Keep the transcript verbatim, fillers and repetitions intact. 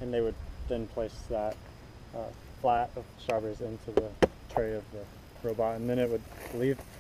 and they would then place that uh, flat of strawberries into the tray of the robot, and then it would leave